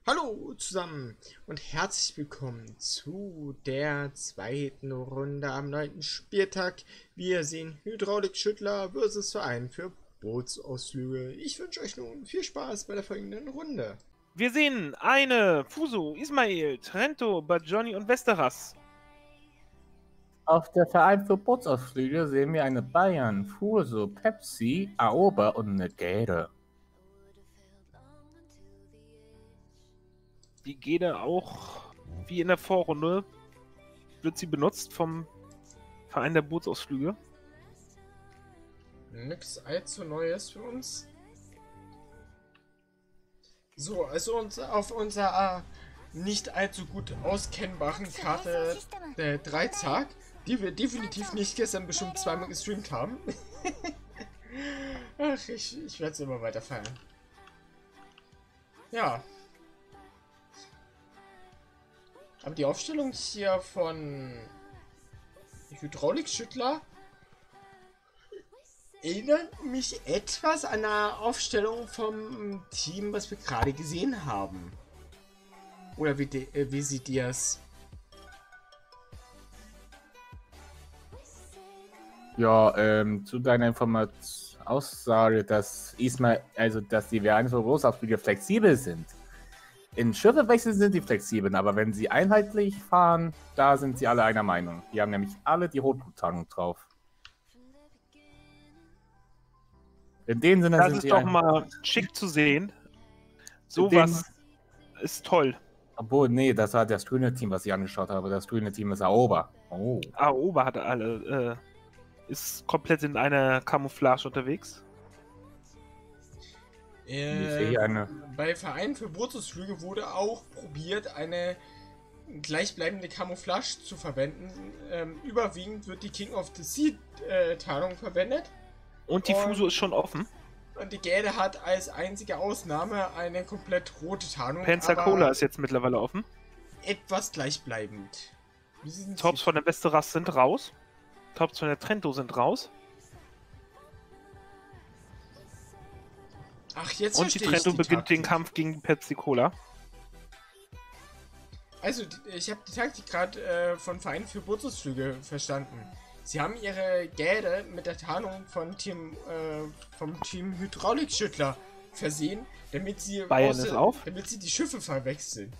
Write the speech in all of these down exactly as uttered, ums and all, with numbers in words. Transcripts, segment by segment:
Hallo zusammen und herzlich willkommen zu der zweiten Runde am neunten Spieltag. Wir sehen Hydraulikschüttler versus Verein für Bootsausflüge. Ich wünsche euch nun viel Spaß bei der folgenden Runde. Wir sehen eine Fuso, Ismail, Trento, Bajoni und Westeras. Auf der Verein für Bootsausflüge sehen wir eine Bayern, Fuso, Pepsi, Aoba und eine Gäde. Die Gede auch, wie in der Vorrunde, wird sie benutzt vom Verein der Bootsausflüge. Nix allzu Neues für uns. So, also uns auf unserer äh, nicht allzu gut auskennbaren Karte der Dreizack, die wir definitiv nicht gestern bestimmt zweimal gestreamt haben. Ach, ich, ich werde es immer weiter feiern. Ja. Aber die Aufstellung hier von Hydraulikschüttler erinnert mich etwas an eine Aufstellung vom Team, was wir gerade gesehen haben. Oder wie, de, äh, wie sieht ihr es? Ja, ähm, zu deiner Informat- Aussage, dass Ismail, also dass die Vereine für Bootsausflüge flexibel sind. In Schiffewechsel sind die flexibel, aber wenn sie einheitlich fahren, da sind sie alle einer Meinung. Die haben nämlich alle die Rotbluttarnung drauf. In dem Sinne Das sind ist sie doch ein- mal schick zu sehen. In Sowas ist toll. Obwohl, nee, das war das grüne Team, was ich angeschaut habe. Das grüne Team ist Aoba. Oh. Aoba hat alle, äh, ist komplett in einer Camouflage unterwegs. Äh, Ich sehe hier eine- Bei Verein für Bootsausflüge wurde auch probiert, eine gleichbleibende Camouflage zu verwenden. Ähm, überwiegend wird die King of the Sea äh, Tarnung verwendet. Und die Und- Fuso ist schon offen. Und die Gäde hat als einzige Ausnahme eine komplett rote Tarnung. Pensacola aber ist jetzt mittlerweile offen. etwas gleichbleibend. Wie sind Tops Sie- von der Westeras sind raus. Tops von der Trento sind raus. Ach, jetzt Und die verstehe ich Trento beginnt Taktik. den Kampf gegen Pepsi Cola. Also, die- ich habe die Taktik gerade äh, von Verein für Bootsausflüge verstanden. Sie haben ihre Gäde mit der Tarnung von Team, äh, vom Team Hydraulikschüttler versehen, damit sie, Bayern außer- ist auf. damit sie die Schiffe verwechseln.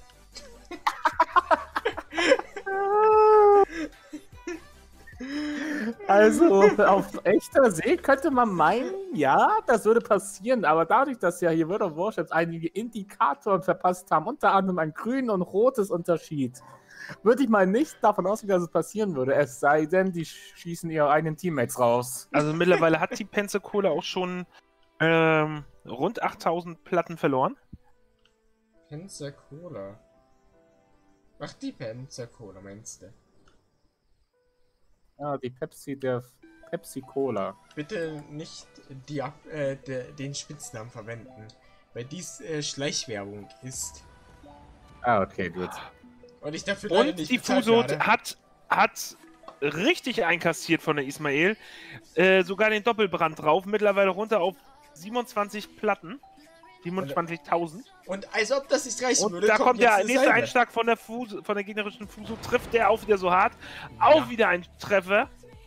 Also, auf echter See könnte man meinen, ja, das würde passieren, aber dadurch, dass ja hier World of Warships einige Indikatoren verpasst haben, unter anderem ein grün und rotes Unterschied, würde ich mal nicht davon ausgehen, dass es passieren würde, es sei denn, die schießen ihre eigenen Teammates raus. Also mittlerweile hat die Pensacola auch schon ähm, rund achttausend Platten verloren. Pensacola. Ach, die Pensacola meinst du? Ja, die Pepsi, der Pepsi Cola. Bitte nicht die, Ab- äh, de, den Spitznamen verwenden, weil dies äh, Schleichwerbung ist. Ah, okay, gut. Und ich dafür leider Und nicht die bezahlt Fuso werde. hat, hat richtig einkassiert von der Ismail. Äh, sogar den Doppelbrand drauf. Mittlerweile runter auf siebenundzwanzig Platten. siebenundzwanzigtausend. Und als ob das nicht reichen Und würde, da kommt jetzt der eine nächste Salve. Einschlag von der Fuso, von der gegnerischen Fuso. Trifft der auch wieder so hart. Auch Ja. wieder ein Treffer.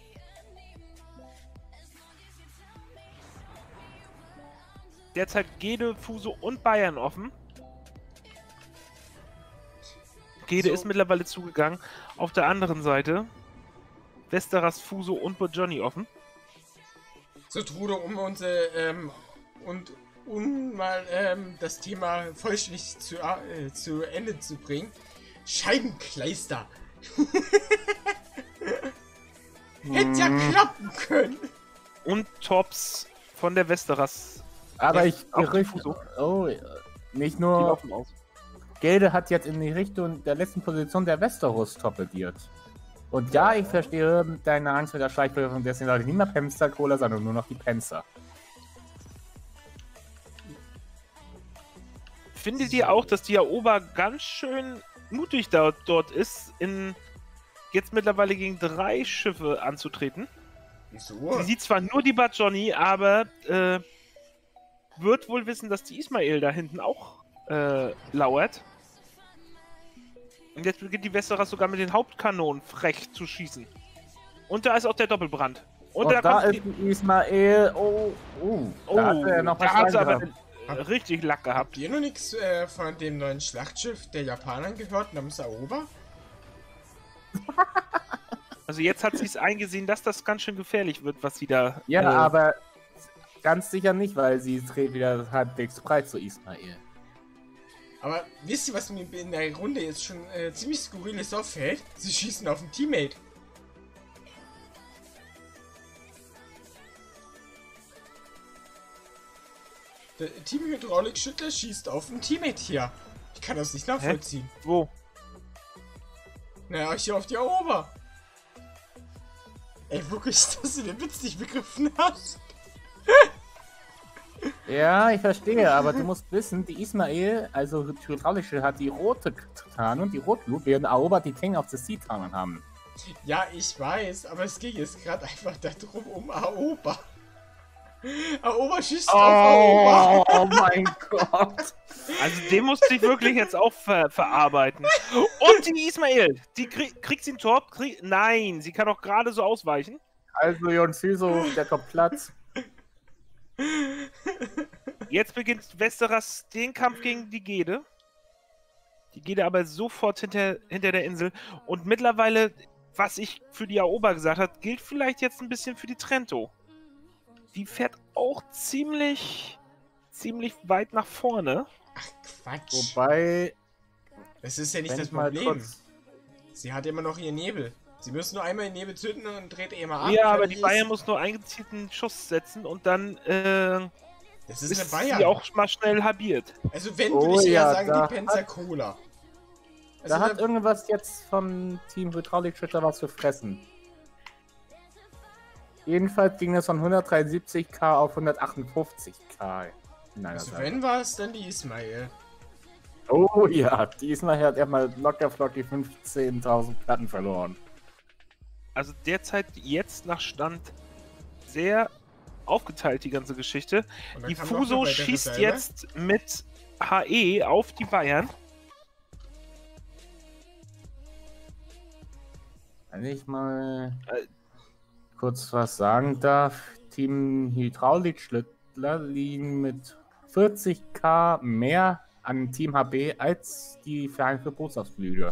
Derzeit Gede, Fuso und Bayern offen. Gede So. ist mittlerweile zugegangen. Auf der anderen Seite Westeras, Fuso und Bojoni offen. So, Trude, um unsere, ähm, und um mal ähm, das Thema vollständig zu, äh, zu Ende zu bringen. Scheibenkleister. Hätte ja klappen können. Und Tops von der Westeras. Aber Ja, ich auch die Gerücht, Fuso. oh, nicht Die nur laufen aus. Gelde hat jetzt in die Richtung der letzten Position der Westeros torpediert. Und ja, ich verstehe deine Angst mit der Schleichbewegung, deswegen sage ich nicht mehr Pensacola, sondern nur noch die Pensa. Findet ihr auch, dass die Aoba ganz schön mutig dort, dort ist, in jetzt mittlerweile gegen drei Schiffe anzutreten? Wieso? Sie sieht zwar nur die Bajoni, aber äh, wird wohl wissen, dass die Ismail da hinten auch äh, lauert. Und jetzt beginnt die Westeros sogar mit den Hauptkanonen frech zu schießen. Und da ist auch der Doppelbrand. Und, Und da, da kommt ist ein Ismael. Oh, oh. Oh, Da hat er noch da was hat er aber reingehauen. richtig Lack gehabt. Habt ihr noch nichts äh, von dem neuen Schlachtschiff der Japaner gehört namens Aoba? Also jetzt hat sie es eingesehen, dass das ganz schön gefährlich wird, was sie da... Ja, äh, aber ganz sicher nicht, weil sie dreht wieder halbwegs breit zu Ismael. Aber wisst ihr, was mir in der Runde jetzt schon äh, ziemlich skurriles auffällt? Sie schießen auf ein Teammate. Der Team-Hydraulik-Schüttler schießt auf ein Teammate hier. Ich kann das nicht nachvollziehen. Wo? Naja, hier auf die Aoba. Ey, wirklich, dass du den Witz nicht begriffen hast. Ja, ich verstehe, aber du musst wissen, die Ismael, also die hydraulische, hat die rote Titan und die Rotblut, während Aoba die King of the Sea Titan haben. Ja, ich weiß, aber es ging jetzt gerade einfach darum, um Aoba. Aoba schießt auf Aoba. Oh mein Gott. Also den musste ich wirklich jetzt auch ver verarbeiten. Und die Ismael, die krieg kriegt sie einen Tor? Krieg Nein, sie kann auch gerade so ausweichen. Also Jonsiso, der kommt Platz. Jetzt beginnt Westeros den Kampf gegen die Gede. Die Gede aber sofort hinter, hinter der Insel. Und mittlerweile, was ich für die Aoba gesagt habe, gilt vielleicht jetzt ein bisschen für die Trento. Die fährt auch ziemlich, ziemlich weit nach vorne. Ach, Quatsch. Wobei, Das ist ja nicht wenn das ich mal Problem. kurz... Sie hat immer noch ihren Nebel. Sie müssen nur einmal den Nebel zünden und dreht er immer ab. Ja, aber fertig die ist. Bayern muss nur einen gezielten Schuss setzen und dann äh, Das ist eine ist Bayern. sie auch mal schnell habiert. Also wenn, Oh würde ich eher ja, sagen, da die Pensacola. Also Da hat da- irgendwas jetzt vom Team Hydraulik-Schütter was zu fressen. Jedenfalls ging es von hundertdreiundsiebzig K auf hundertachtundfünfzig K. In einer also Seite. wenn war es dann die Ismael. Oh ja, diesmal hat er mal locker flocky fünfzehntausend Platten verloren. Also derzeit jetzt nach Stand sehr aufgeteilt die ganze Geschichte. Und dann Die kam noch Fuso eine weitere schießt Salve. jetzt mit H E auf die Bayern. Wenn ich mal Äh. kurz was sagen darf, Team Hydraulik-Schlittler liegen mit vierzig K mehr an Team H B als die Verein für Bootsausflüge.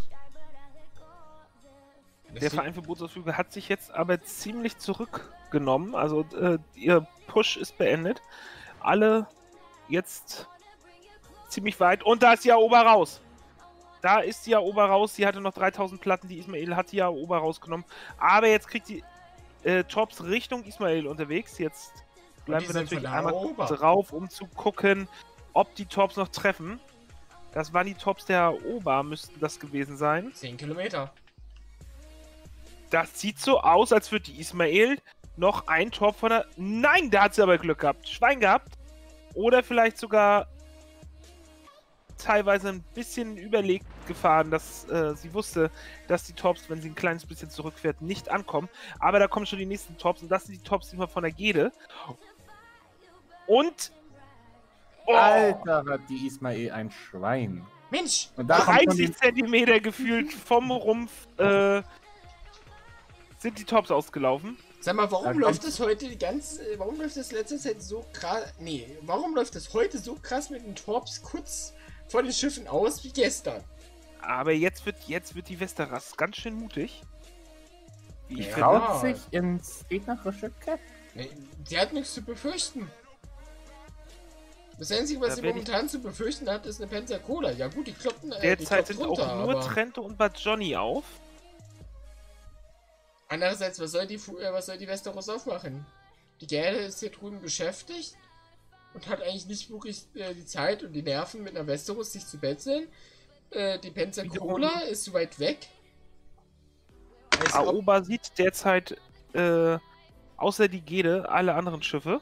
Der Verein für Bootsausflüge hat sich jetzt aber ziemlich zurückgenommen. Also äh, ihr Push ist beendet. Alle jetzt ziemlich weit. Und da ist die Aoba raus. Da ist die Aoba raus. Sie hatte noch dreitausend Platten. Die Ismael hat die Aoba rausgenommen. Aber jetzt kriegt die äh, Torps Richtung Ismael unterwegs. Jetzt bleiben die wir sind natürlich von der einmal Aoba. drauf, um zu gucken, ob die Torps noch treffen. Das waren die Torps der Aoba, müssten das gewesen sein. zehn Kilometer. Das sieht so aus, als würde die Ismael noch ein Tor von der... Nein, da hat sie aber Glück gehabt. Schwein gehabt. Oder vielleicht sogar teilweise ein bisschen überlegt gefahren, dass äh, sie wusste, dass die Tops, wenn sie ein kleines bisschen zurückfährt, nicht ankommen. Aber da kommen schon die nächsten Tops und das sind die Tops immer von der Gede. Und... Oh, Alter, hat die Ismael ein Schwein. Mensch! Und da kommt schon dreißig die, Zentimeter gefühlt vom Rumpf äh, sind die Tops ausgelaufen. Sag mal, warum Da läuft kommt- das heute die ganze... äh, Warum läuft das letzte Zeit so krass... Nee, warum läuft das heute so krass mit den Torps kurz vor den Schiffen aus wie gestern? Aber jetzt wird, jetzt wird die Westeros ganz schön mutig. Wie ich Ja. finde. traut sich ins gegnerische Cap. Nee, die hat nichts zu befürchten. Das Einzige, was Da sie werd ich- momentan zu befürchten hat, ist eine Pensacola. Ja gut, die kloppen... Äh, die Derzeit kloppt sind runter, auch nur aber Trento und Bad Johnny auf. andererseits, was soll die, Fu- äh, was soll die Westeros aufmachen? Die Gerde ist hier drüben beschäftigt und hat eigentlich nicht wirklich äh, die Zeit und die Nerven mit einer Westeros sich zu betteln. Äh, die Pensacola ist zu weit weg. Also, ob- Aoba sieht derzeit äh, außer die Gede alle anderen Schiffe.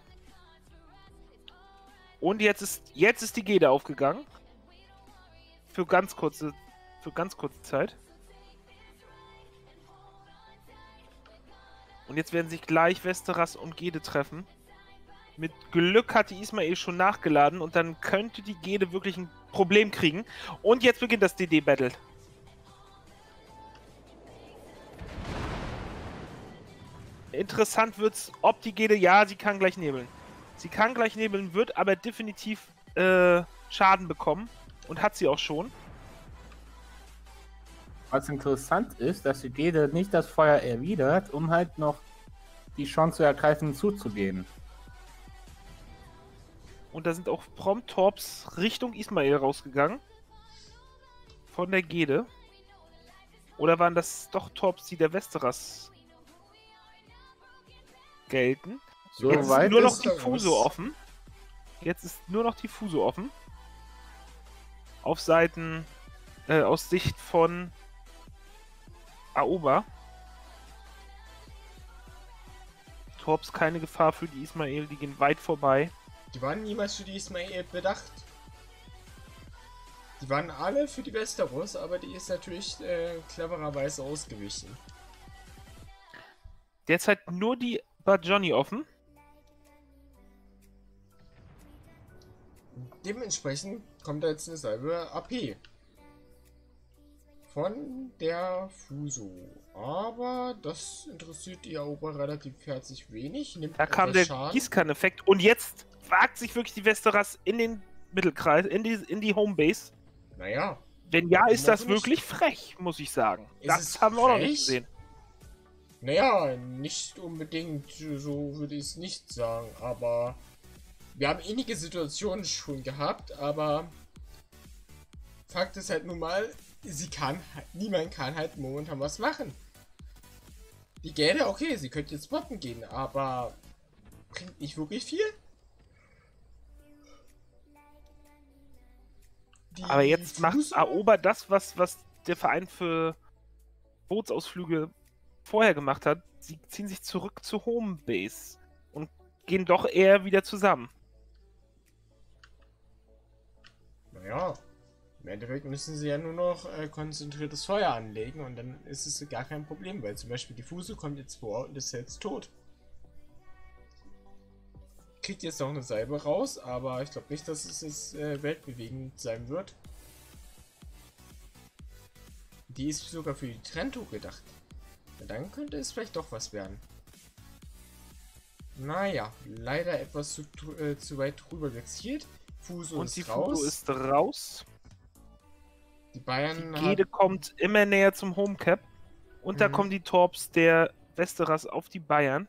Und jetzt ist, jetzt ist die Gede aufgegangen. Für ganz kurze, für ganz kurze Zeit. Und jetzt werden sich gleich Westeros und Gede treffen. Mit Glück hat die Ismael schon nachgeladen und dann könnte die Gede wirklich ein Problem kriegen. Und jetzt beginnt das D D-Battle. Interessant wird's, ob die Gede, ja, sie kann gleich nebeln. Sie kann gleich nebeln, wird aber definitiv äh, Schaden bekommen. Und hat sie auch schon. Was interessant ist, dass die Gede nicht das Feuer erwidert, um halt noch die Chance zu ergreifen, zuzugehen. Und da sind auch prompt Torps Richtung Ismail rausgegangen. Von der Gede. Oder waren das doch Torps, die der Westeras gelten? So Jetzt weit ist nur noch ist die er Fuso raus. offen. Jetzt ist nur noch die Fuso offen. Auf Seiten, äh, aus Sicht von Aoba. Torps keine Gefahr für die Ismael, die gehen weit vorbei. Die waren niemals für die Ismael bedacht. Die waren alle für die Westeros, aber die ist natürlich äh, clevererweise ausgewichen. Derzeit nur die Bajoni offen. Dementsprechend kommt da jetzt eine Salve A P. Von der Fuso. Aber das interessiert die Erober relativ herzlich wenig. Nimmt Da kam der etwas Schaden. Gießkanneffekt. Und jetzt wagt sich wirklich die Westeras in den Mittelkreis, in die, in die Homebase. Naja. Wenn ja, ist das Warum nicht? wirklich frech, muss ich sagen. Ist das es haben wir auch noch frech? nicht gesehen. Naja, nicht unbedingt, so würde ich es nicht sagen, aber wir haben ähnliche Situationen schon gehabt, aber Fakt ist halt nun mal, sie kann, niemand kann halt momentan was machen. Die Gelde, okay, sie könnte jetzt botten gehen, aber bringt nicht wirklich viel. Die Aber jetzt macht Fuso- Aoba das, was, was der Verein für Bootsausflüge vorher gemacht hat. Sie ziehen sich zurück zur Homebase und gehen doch eher wieder zusammen. Naja, im Endeffekt müssen sie ja nur noch äh, konzentriertes Feuer anlegen und dann ist es gar kein Problem, weil zum Beispiel die Fuso kommt jetzt vor und ist jetzt tot. Kriegt jetzt noch eine Salbe raus, aber ich glaube nicht, dass es jetzt äh, weltbewegend sein wird. Die ist sogar für die Trento gedacht. Na, dann könnte es vielleicht doch was werden. Naja, leider etwas zu, äh, zu weit drüber gezielt. Fuso Und ist die raus. Fuso ist raus. Die Bayern Die Gede kommt immer näher zum Homecap. Und da Mhm. kommen die Torps der Westeras auf die Bayern.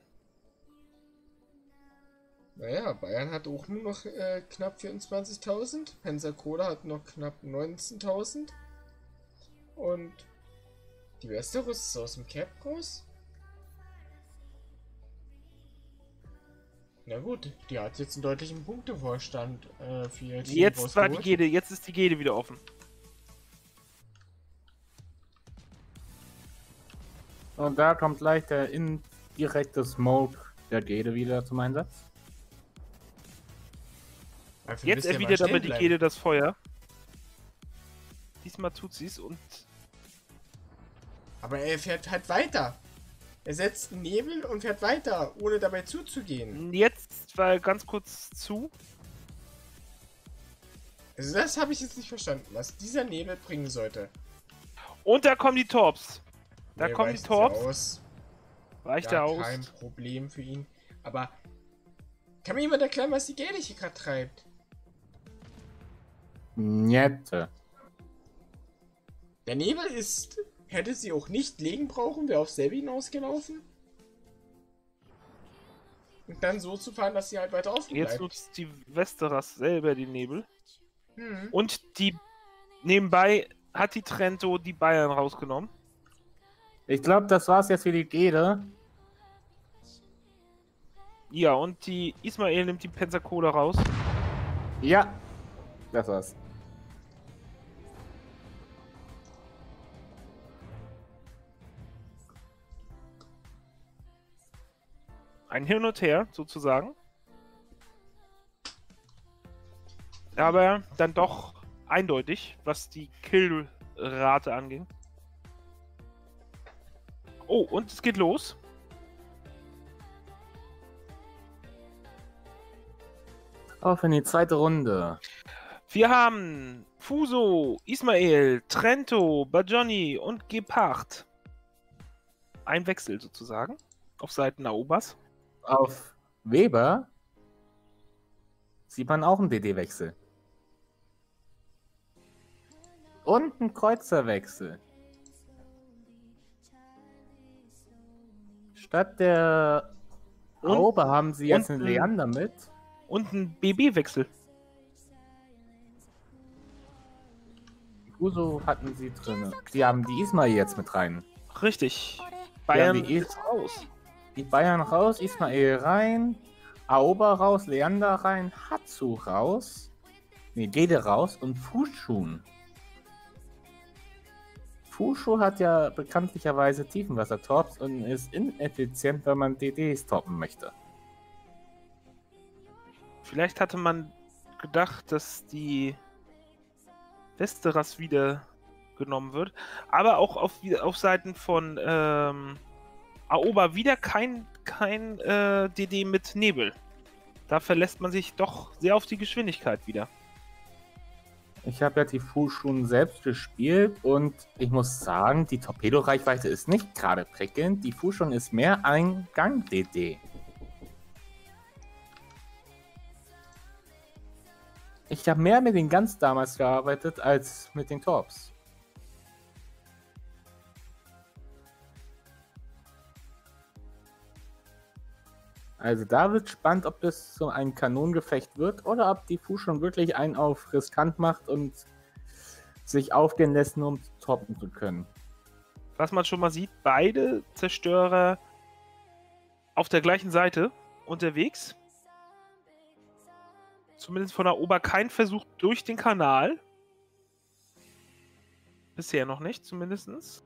Naja, Bayern hat auch nur noch äh, knapp vierundzwanzigtausend. Pensacola hat noch knapp neunzehntausend. Und die Westeros ist aus dem Cap raus. Na gut, die hat jetzt einen deutlichen Punktevorstand äh, für ihr Team Jetzt war die rausgeholt. Gede, jetzt ist die Gede wieder offen. Und da kommt gleich der indirekte Smoke der Gede wieder zum Einsatz. Dafür Jetzt müsst ihr mal erwidert aber stehen die bleiben. Gede das Feuer. Diesmal tut sie's und Aber er fährt halt weiter. Er setzt einen Nebel und fährt weiter, ohne dabei zuzugehen. jetzt war er ganz kurz zu. Also das habe ich jetzt nicht verstanden, was dieser Nebel bringen sollte. Und da kommen die Torps. Da Nee, kommen die weicht Torps. sie aus. Weicht Ja, er aus. kein Problem für ihn. Aber kann mir jemand erklären, was die Gelde hier gerade treibt? Niette. Der Nebel ist... Hätte sie auch nicht legen brauchen, wäre auf selbe hinausgelaufen. Und dann so zu fahren, dass sie halt weiter offen Jetzt bleibt. nutzt die Westeras selber die Nebel. Hm. Und die nebenbei hat die Trento die Bayern rausgenommen. Ich glaube, das war's jetzt für die Gede. Ja, und die Ismael nimmt die Pensacola raus. Ja, das war's. Ein Hin und Her, sozusagen. Aber dann doch eindeutig, was die Killrate anging. Oh, und es geht los. Auf in die zweite Runde. Wir haben Fuso, Ismael, Trento, Bajoni und Gepard. Ein Wechsel sozusagen auf Seiten Aobas. Auf Weber sieht man auch einen D D-Wechsel. Und einen Kreuzerwechsel. Statt der Und- Aoba haben sie jetzt und einen ein- Leander mit. Und ein B B-Wechsel. Fuso hatten sie drin. Die haben die Ismail jetzt mit rein. Richtig. Bayern die ist raus. Die Bayern raus, Ismail rein, Aoba raus, Leander rein, Hatsu raus, nee, Dede raus und Fushun. Fushu hat ja bekanntlicherweise Tiefenwasser-Torps und ist ineffizient, wenn man D Ds toppen möchte. Vielleicht hatte man gedacht, dass die Westeras wieder genommen wird. Aber auch auf, auf Seiten von ähm, Aoba wieder kein, kein äh, D D mit Nebel. Da verlässt man sich doch sehr auf die Geschwindigkeit wieder. Ich habe ja die Fushun selbst gespielt und ich muss sagen, die Torpedoreichweite ist nicht gerade prickelnd. Die Fushun ist mehr ein Gang-D D. Ich habe mehr mit den Guns damals gearbeitet als mit den Torps. Also da wird spannend, ob das so ein Kanonengefecht wird oder ob die Fushun wirklich einen auf riskant macht und sich aufgehen lässt, nur um toppen zu können. Was man schon mal sieht, beide Zerstörer auf der gleichen Seite unterwegs. Zumindest von Aoba kein Versuch durch den Kanal. Bisher noch nicht, zumindest.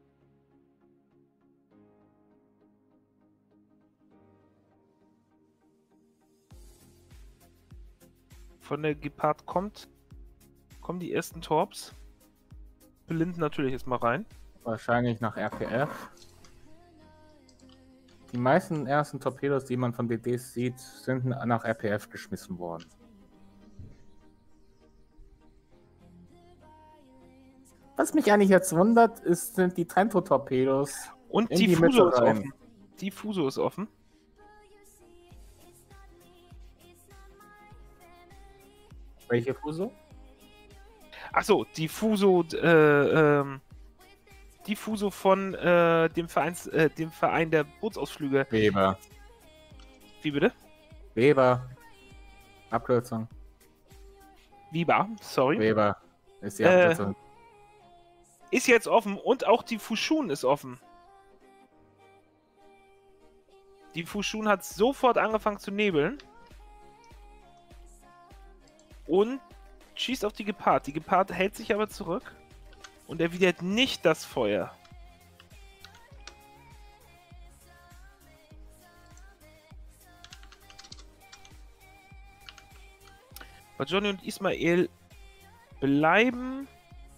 Von der Gepard kommt, kommen die ersten Torps. Blind natürlich erstmal rein. Wahrscheinlich nach R P F. Die meisten ersten Torpedos, die man von D Ds sieht, sind nach R P F geschmissen worden. Was mich eigentlich jetzt wundert, ist, sind die Trento-Torpedos. Und in die, die Fuso Mitte ist rein. offen. Die Fuso ist offen. Welche Fuso? Achso, die Fuso, äh, ähm, die Fuso von äh, dem, Vereins, äh, dem Verein der Bootsausflüge. Weber. Wie bitte? Weber. Abkürzung. Viva, sorry. Weber. Ist die Äh, Abkürzung. Ist jetzt offen und auch die Fushun ist offen. Die Fushun hat sofort angefangen zu nebeln. Und schießt auf die Gepard. Die Gepard hält sich aber zurück und erwidert nicht das Feuer. Bajoni und Ismael bleiben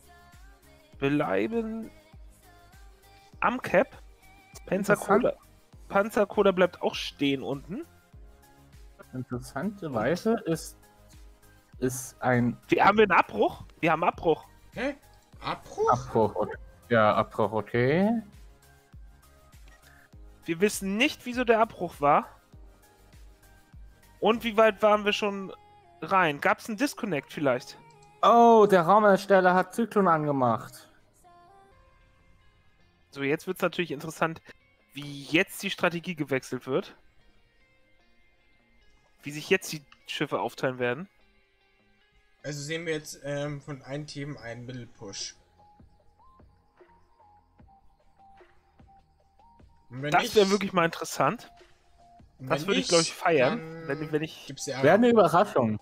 bleiben am Cap. Panzerkoda, Panzerkoda bleibt auch stehen unten. Interessanterweise ist, ist ein Wir haben einen Abbruch. Wir haben Abbruch. Hä? Abbruch? Abbruch. Okay. Ja, Abbruch, okay. Wir wissen nicht, wieso der Abbruch war. Und wie weit waren wir schon rein? Gab es einen Disconnect vielleicht? Oh, der Raumersteller hat Zyklon angemacht. So, jetzt wird es natürlich interessant, wie jetzt die Strategie gewechselt wird. Wie sich jetzt die Schiffe aufteilen werden. Also sehen wir jetzt ähm, von einem Team einen Mittelpush. Und wenn Das nicht- wäre wirklich mal interessant. wenn Das würde ich, nicht, glaube ich, feiern. dann Wenn, wenn ich. gibt's ja Wäre Ärger. eine Überraschung.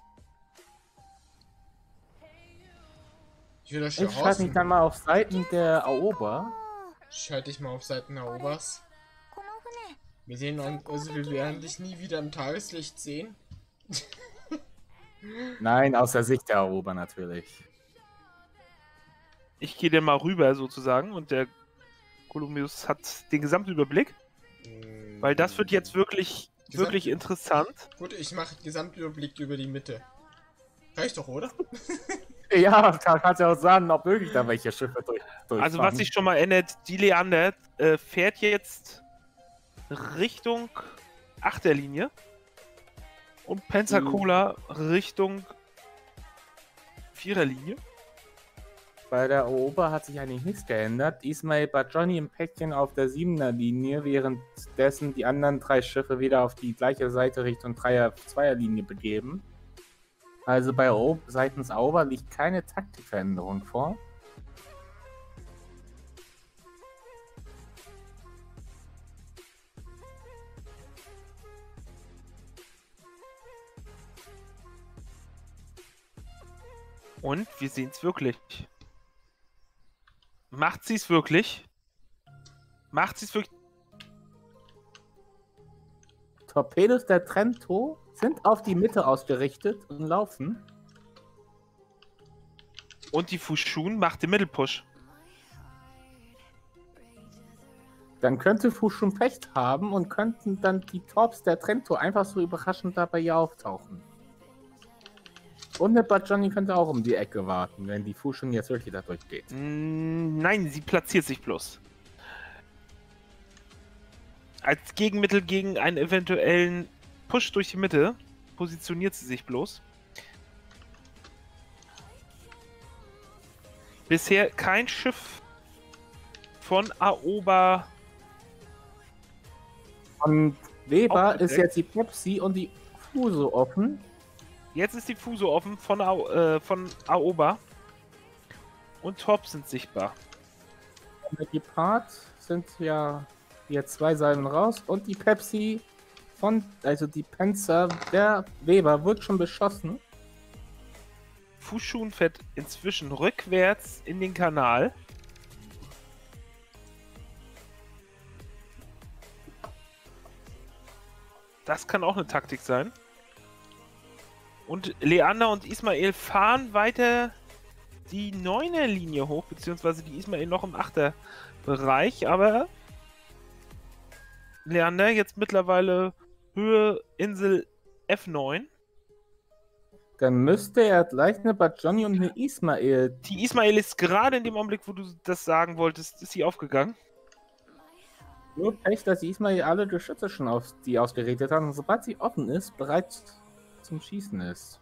Ich will euch Ich schreibe mich dann mal auf Seiten der Aoba. Schalte dich mal auf Seiten Erobers. Wir sehen uns, also wir werden dich nie wieder im Tageslicht sehen. Nein, aus der Sicht der Aoba natürlich. Ich gehe dann mal rüber sozusagen und der Columbius hat den Gesamtüberblick. Mm, Weil das wird jetzt wirklich, Gesamt- wirklich interessant. Gut, ich mache Gesamtüberblick über die Mitte. Reicht doch, oder? Ja, da kannst du ja auch sagen, ob wirklich da welche Schiffe durch, durchfahren. Also was sich schon mal ändert, die Leander äh, fährt jetzt Richtung Achterlinie und Pensacola Richtung Viererlinie. Bei der Ober hat sich eigentlich nichts geändert. Ismail Bajoni im Päckchen auf der siebener Linie, währenddessen die anderen drei Schiffe wieder auf die gleiche Seite Richtung Dreier-Zweier-Linie begeben. Also bei o seitens Auber liegt keine Taktikveränderung vor. Und wir sehen es wirklich. Macht sie es wirklich? Macht sie es wirklich? Torpedos der Trento sind auf die Mitte ausgerichtet und laufen. Und die Fushun macht den Mittelpush. Dann könnte Fushun Pech haben und könnten dann die Torps der Trento einfach so überraschend dabei hier auftauchen. Und der Bajoni könnte auch um die Ecke warten, wenn die Fushun jetzt wirklich da durchgeht. Mm, Nein, sie platziert sich bloß. Als Gegenmittel gegen einen eventuellen Push durch die Mitte positioniert sie sich bloß. Bisher kein Schiff von Aoba. Und Weber Aufgedeckt. ist jetzt die Pepsi und die Fuso offen. Jetzt ist die Fuso offen von, Ao, äh, von Aoba. Und Torps sind sichtbar. Und der Gepard sind ja hier zwei Salven raus. Und die Pepsi von, also die Panzer der Weber wird schon beschossen. Fushun fährt inzwischen rückwärts in den Kanal. Das kann auch eine Taktik sein. Und Leander und Ismail fahren weiter die neuner Linie hoch, beziehungsweise die Ismail noch im achter Bereich, aber Leander jetzt mittlerweile Höhe Insel F neun. Dann müsste er gleich eine Bajoni und eine Ismail. Die Ismail ist gerade in dem Augenblick, wo du das sagen wolltest, ist sie aufgegangen. Nur Pech, dass die Ismail alle Geschütze schon auf die ausgerichtet haben. Und sobald sie offen ist, bereit zum Schießen ist.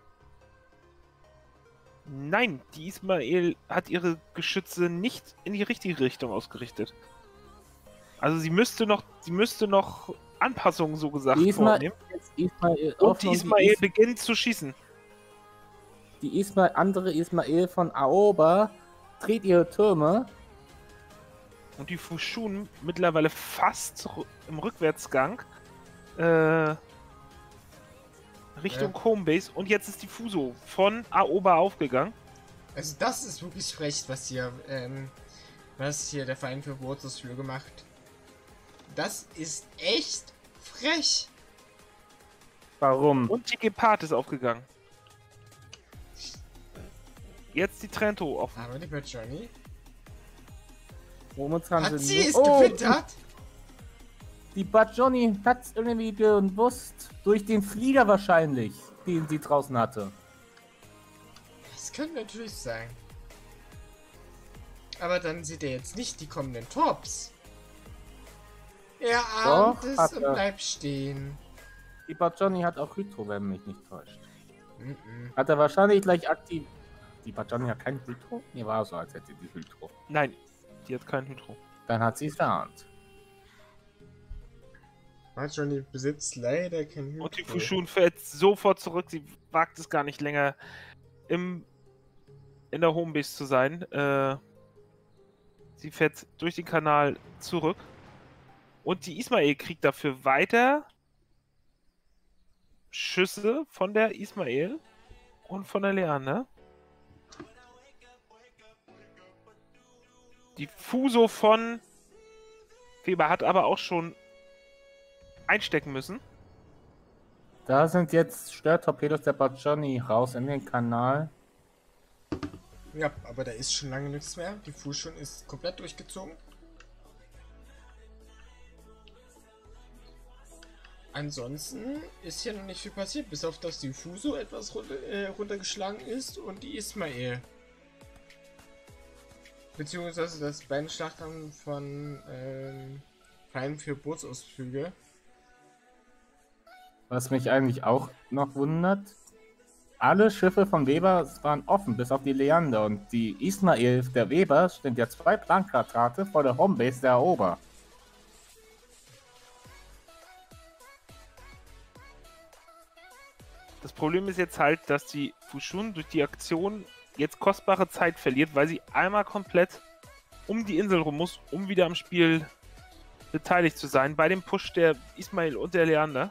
Nein, die Ismail hat ihre Geschütze nicht in die richtige Richtung ausgerichtet. Also sie müsste noch, sie müsste noch Anpassungen so gesagt Die Ismail, vornehmen. Ismail Und offen die und Ismail Is beginnt zu schießen. die Ismail, andere Ismail von Aoba dreht ihre Türme. Und die Fushun mittlerweile fast ru- im Rückwärtsgang äh, Richtung Ja. Homebase. Und jetzt ist die Fuso von Aoba aufgegangen. Also das ist wirklich frech, was hier, ähm, was hier der Verein für Wurzel's für gemacht. Das ist echt frech. Warum? Und die Gepard ist aufgegangen. Jetzt die Trento offen. Aber lieber Johnny, Momentan hat sind sie nur- es Oh, gewittert? Die Bajoni hat es irgendwie gewusst. Durch den Flieger wahrscheinlich, den sie draußen hatte. Das könnte natürlich sein. Aber dann sieht er jetzt nicht die kommenden Tops. Er ahnt Doch, es hat und er. bleibt stehen. Die Bajoni hat auch Hydro, wenn mich nicht täuscht. Mhm. Hat er wahrscheinlich gleich aktiv. Die Bajoni hat kein Hydro? Nee, war so, als hätte die Hydro. Nein, die hat kein Hydro. Dann hat sie es geahnt. Johnny besitzt leider kein Hydro. Und die Fushun fährt sofort zurück. Sie wagt es gar nicht länger im, in der Homebase zu sein. Äh, sie fährt durch den Kanal zurück. Und die Ismail kriegt dafür weiter Schüsse von der Ismail und von der Leander. Die Fuso von Weber hat aber auch schon einstecken müssen. Da sind jetzt Störtorpedos der Bajoni raus in den Kanal. Ja, aber da ist schon lange nichts mehr. Die Fußschon ist komplett durchgezogen. ansonsten ist hier noch nicht viel passiert, bis auf dass die Fuso etwas runter, äh, runtergeschlagen ist und die Ismael. Beziehungsweise das Beinschlachtern von ähm, Heim für Bootsausflüge. Was mich eigentlich auch noch wundert, alle Schiffe von Weber waren offen, bis auf die Leander. Und die Ismael der Weber sind ja zwei Planquadrate vor der Homebase der Erober. Das Problem ist jetzt halt, dass die Fushun durch die Aktion jetzt kostbare Zeit verliert, weil sie einmal komplett um die Insel rum muss, um wieder am Spiel beteiligt zu sein, bei dem Push der Ismael und der Leander.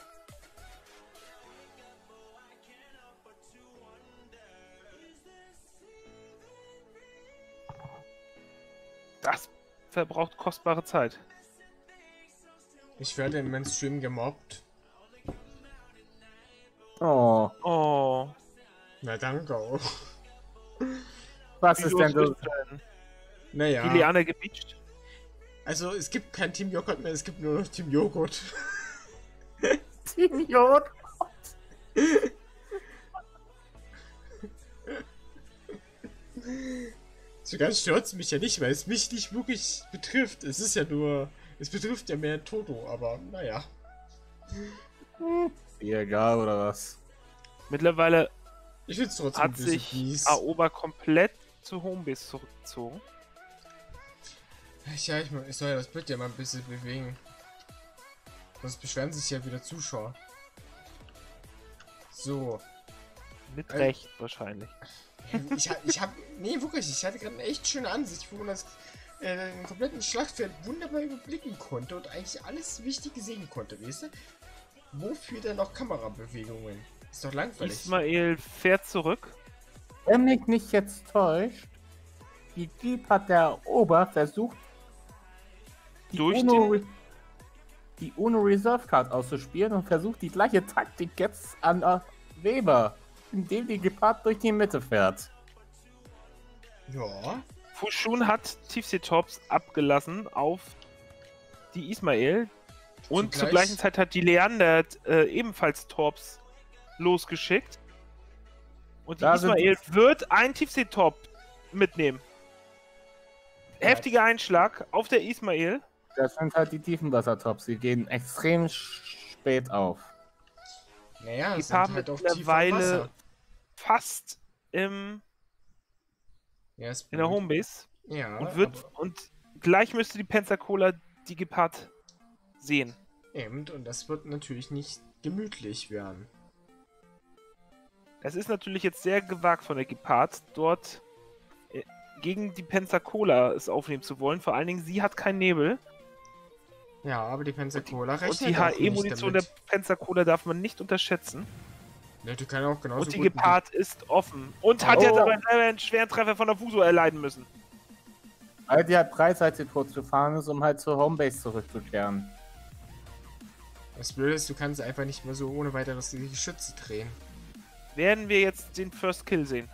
Das verbraucht kostbare Zeit. Ich werde im Mainstream gemobbt. Oh, Oh. Na danke auch. was ist Wieso denn ist so? denn Naja. die Leander gebeacht? Also es gibt kein Team Joghurt mehr, es gibt nur noch Team Joghurt. Team Jod. So ganz stört es mich ja nicht, weil es mich nicht wirklich betrifft. Es ist ja nur... Es betrifft ja mehr Toto, aber naja. Egal, oder was? Mittlerweile Ich finde es trotzdem ein hat bisschen sich fies. Aoba komplett zu Homebase zurückgezogen. Ja, ich, ich soll ja das Bild ja mal ein bisschen bewegen. Sonst beschweren sich ja wieder Zuschauer. So. Mit Äh, Recht wahrscheinlich. Ich, ha- ich hab. Nee, wirklich, ich hatte gerade eine echt schöne Ansicht, wo man das äh, den kompletten Schlachtfeld wunderbar überblicken konnte und eigentlich alles Wichtige sehen konnte, weißt du? Wofür dann noch Kamerabewegungen? Ist doch langweilig. Ismael fährt zurück. Wenn mich nicht jetzt täuscht, die Jeep hat der Ober versucht, die Durch Uno, den- die Uno Reserve Card auszuspielen und versucht die gleiche Taktik jetzt an äh, Weber, indem die Gepard durch die Mitte fährt. Ja. Fushun hat Tiefseetops abgelassen auf die Ismael. Und Zugleich- zur gleichen Zeit hat die Leander äh, ebenfalls Torps losgeschickt. Und die Da sind- Ismael wird einen Tiefseetop mitnehmen. Heftiger Einschlag auf der Ismael. Das sind halt die Tiefenwassertops, die gehen extrem sch- spät auf. Naja, Die es sind haben halt auch tiefer im mittlerweile Wasser. fast im, Ja, ist in der blöd. Homebase. Ja, Und, wird, aber und gleich müsste die Pensacola die Gepard sehen. eben, und das wird natürlich nicht gemütlich werden. Es ist natürlich jetzt sehr gewagt von der Gepard, dort äh, gegen die Pensacola es aufnehmen zu wollen. Vor allen Dingen, sie hat keinen Nebel. Ja, aber die Pensacola Und rechnet die auch nicht H E-Munition der damit. Pensacola darf man nicht unterschätzen. Ja, die kann auch genauso Und die gut... Gepard ist offen. Und hat Oh. jetzt aber selber einen schweren Treffer von der Fuso erleiden müssen. Weil die halt breitseitig fortzufahren ist, um halt zur Homebase zurückzukehren. Das Blöde ist, du kannst einfach nicht mehr so ohne weiteres die Geschütze drehen. Werden wir jetzt den First Kill sehen?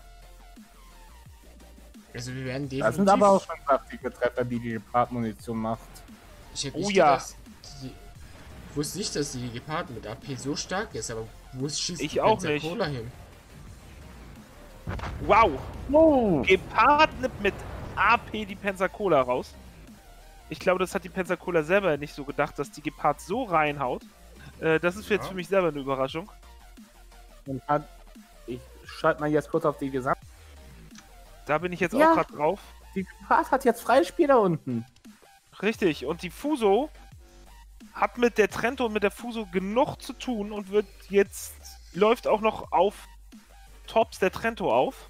Also wir werden definitiv... Das sind aber auch schon saftige Treffer, die die Gepard-Munition macht. Ich hätte Oh nicht ja. gedacht, die, ich wusste nicht, dass die Gepard mit A P so stark ist, aber wo schießt Ich die auch Pensacola hin? Wow! Oh! Gepard nimmt mit A P die Pensacola raus. Ich glaube, das hat die Pensacola selber nicht so gedacht, dass die Gepard so reinhaut. Äh, das ist jetzt Ja. für mich selber eine Überraschung. Und hat, ich schalte mal jetzt kurz auf die Gesamt. Da bin ich jetzt Ja. auch gerade drauf. Die Gepard hat jetzt freies Spiel da unten. Richtig. Und die Fuso hat mit der Trento und mit der Fuso genug zu tun und wird jetzt, läuft auch noch auf Tops der Trento auf.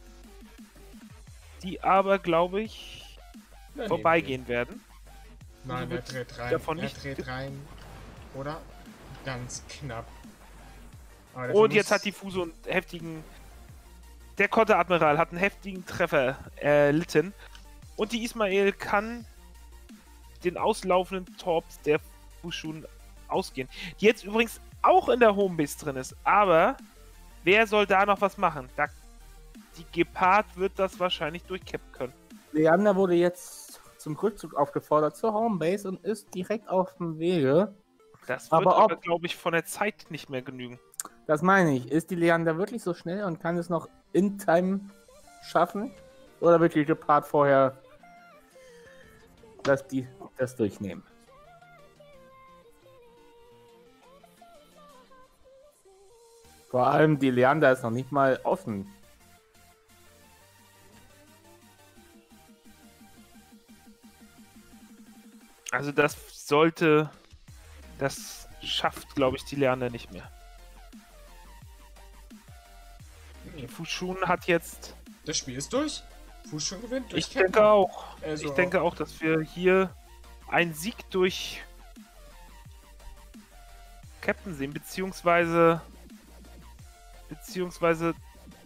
Die aber, glaube ich, Daneben vorbeigehen werden. Nein, Also er wird dreht rein. davon Er nicht dreht ge- rein. Oder? Ganz knapp. Aber dafür Und jetzt muss- hat die Fuso einen heftigen. Der Konteradmiral hat einen heftigen Treffer erlitten. Und die Ismael kann den auslaufenden Torps der Fushun ausgehen. Die jetzt übrigens auch in der Homebase drin ist. Aber wer soll da noch was machen? Da, die Gepard wird das wahrscheinlich durchcappen können. Leander wurde jetzt zum Rückzug aufgefordert zur Homebase und ist direkt auf dem Wege. Das wird Aber aber, ob- glaube ich, von der Zeit nicht mehr genügen. Das meine ich. Ist die Leander wirklich so schnell und kann es noch in Time schaffen? Oder wird die Gepard vorher dass die das durchnehmen? Vor allem die Leander ist noch nicht mal offen. Also das sollte... Das schafft, glaube ich, die Leander nicht mehr. Nee, Fushun hat jetzt... das Spiel ist durch. Fushun gewinnt durch Ich denke auch. Also ich denke auch, dass wir hier einen Sieg durch Captain sehen, beziehungsweise beziehungsweise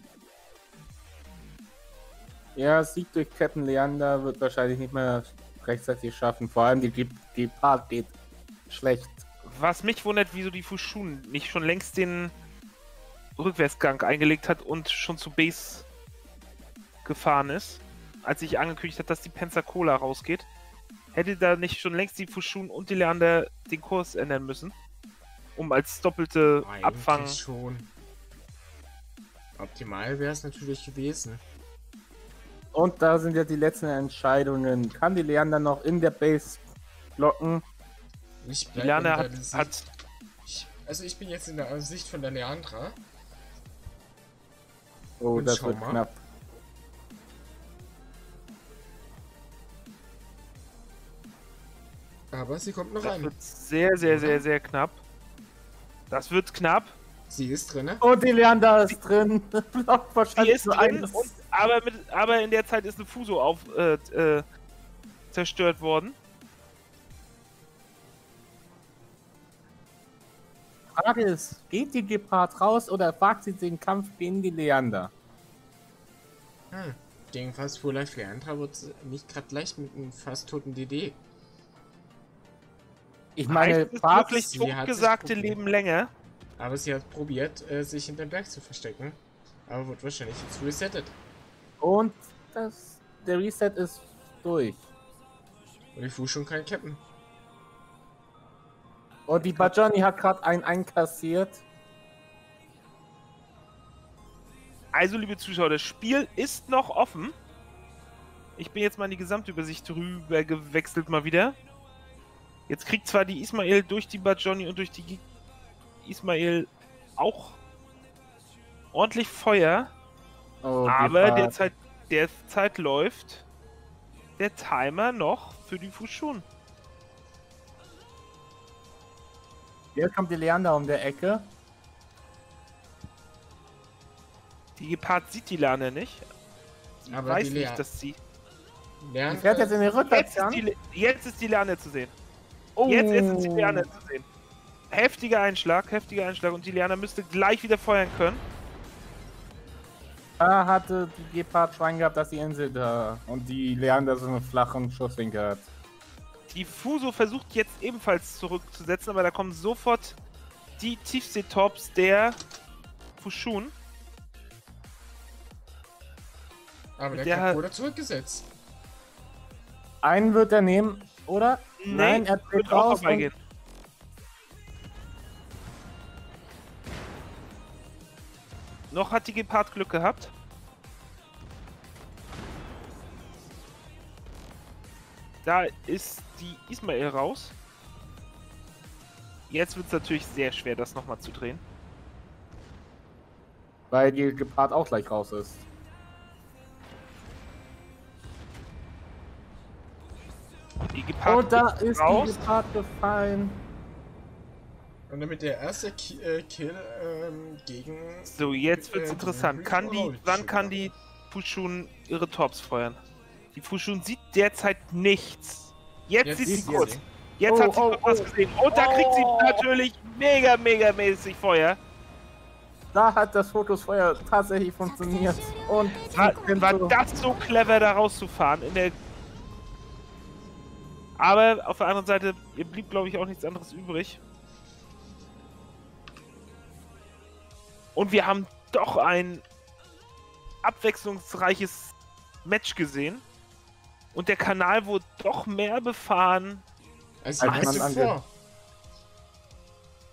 Ja, Sieg durch Captain Leander wird wahrscheinlich nicht mehr rechtzeitig schaffen. Vor allem die Ge- Gepard geht schlecht. was mich wundert, wieso die Fushun nicht schon längst den Rückwärtsgang eingelegt hat und schon zu Base gefahren ist, als ich angekündigt habe, dass die Pensacola rausgeht. Hätte da nicht schon längst die Fushun und die Leander den Kurs ändern müssen, um als doppelte eigentlich Abfang... schon. Optimal wäre es natürlich gewesen. Und da sind ja die letzten Entscheidungen. Kann die Leander noch in der Base blocken? Ich Die bleib Leander in hat, der Sicht- hat Ich, also ich bin jetzt in der Sicht von der Leandra. Oh, Und das schau wird mal. knapp. Aber sie kommt noch Das rein. wird sehr, sehr, sehr, sehr knapp. Das wird knapp. Sie ist drinne. Und die Leander ist drin. Blockt Die wahrscheinlich ist nur drin, eines. und, aber, mit, aber in der Zeit ist eine Fuso auf, äh, äh, zerstört worden. Frage ist, geht die Gepard raus oder wagt sie den Kampf gegen die Leander? Hm. Gegen fast Full Life Leandra wird es nicht gerade leicht mit einem fast toten D D. Ich meine, Heißt es Bart wirklich sie hat sich totgesagte probiert. leben länger? Aber sie hat probiert, äh, sich hinter dem Berg zu verstecken. Aber wird wahrscheinlich jetzt resettet. und das, der Reset ist durch. Und die Fuß schon kein Captain. Und die Bajani hat gerade einen einkassiert. Also, liebe Zuschauer, das Spiel ist noch offen. Ich bin jetzt mal in die Gesamtübersicht rüber gewechselt mal wieder. Jetzt kriegt zwar die Ismail durch die Bajoni und durch die Gi- Ismail auch ordentlich Feuer, Oh, aber Gepard. derzeit, derzeit läuft der Timer noch für die Fushun. Jetzt kommt die Leander um der Ecke. Die Gepard sieht die Lane nicht. Sie Aber weiß die nicht, Lea- dass sie... Die Leandra, fährt jetzt in den Jetzt ist Rückwärtsgang. die, Le- jetzt ist die Lane zu sehen. Oh. Jetzt ist die Liane zu sehen. Heftiger Einschlag, heftiger Einschlag und die Liane müsste gleich wieder feuern können. Da hatte die Gepard Schwein gehabt, dass die Insel da und die Leander so einen flachen Schusswinkel hat. Die Fuso versucht jetzt ebenfalls zurückzusetzen, aber da kommen sofort die Tiefseetops der Fushun. aber der, der Cap hat- wurde zurückgesetzt. Einen wird er nehmen, oder? Nee, Nein, er wird tritt auch raus. vorbeigehen. Noch hat die Gepard Glück gehabt. Da ist die Ismail raus. Jetzt wird es natürlich sehr schwer, das nochmal zu drehen. Weil die Gepard auch gleich raus ist. Die Gepard Und da ist raus. die Gepard gefallen. Und damit der erste Ki äh, Kill ähm, gegen... So, jetzt wird's äh, interessant. Kann die, Hydraulic wann kann Shooter. die Fushun ihre Tops feuern? Die Fushun sieht derzeit nichts. Jetzt, Jetzt sieht sie sieht kurz. sie. Jetzt Oh, hat sie oh, kurz was oh. gesehen. Und da kriegt sie Oh. natürlich mega, mega mäßig Feuer. Da hat das Fokusfeuer tatsächlich funktioniert. Und War, sie war so- das so clever, da rauszufahren? In der Aber auf der anderen Seite, ihr blieb, glaube ich, auch nichts anderes übrig. Und wir haben doch ein abwechslungsreiches Match gesehen. Und der Kanal wurde doch mehr befahren. Also Als als man zuvor.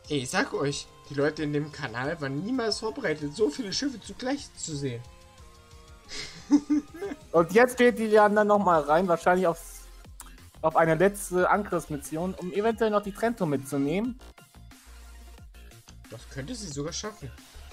Ey, ich sag euch, die Leute in dem Kanal waren niemals vorbereitet, so viele Schiffe zugleich zu sehen. Und jetzt geht die ja dann nochmal rein, wahrscheinlich auf, auf eine letzte Angriffsmission, um eventuell noch die Trento mitzunehmen. Das könnte sie sogar schaffen.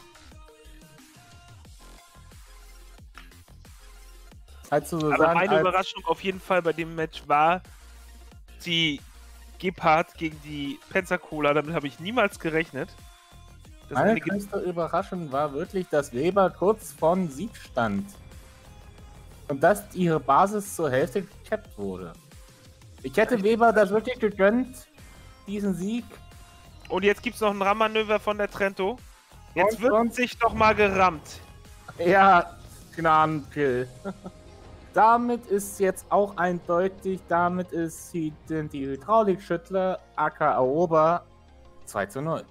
Halt so Aber sagen, meine als, Überraschung auf jeden Fall bei dem Match war die Gepard gegen die Pensacola. Damit habe ich niemals gerechnet. Das meine eine Ge- größte Überraschung war wirklich, dass Weber kurz von Sieg stand. Und dass ihre Basis zur Hälfte gekappt wurde. Ich hätte Weber das wirklich gegönnt, diesen Sieg. Und jetzt gibt es noch ein Rammmanöver von der Trento. Jetzt Und- wird und- sich doch mal gerammt. Ja, Gnadenkill. Damit ist jetzt auch eindeutig, damit ist sie, sind die Hydraulikschüttler, aka Aoba, zwei zu null.